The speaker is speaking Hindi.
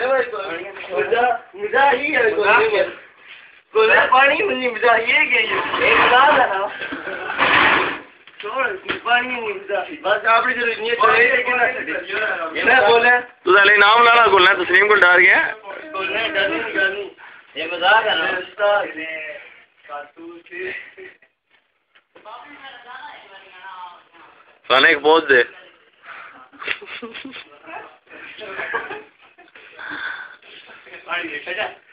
मजा ही है गोले पानी मुझे मजा ये गई एक बात है ना छोड़ पानी नहीं मजा बस आपड़ी जरूरत नहीं है चले के ना ये ना बोले तू साले नाम लाना गोलना तस्लीम को डर गया गोलने गानी ये मजाक है ना साले एक पोज दे पानी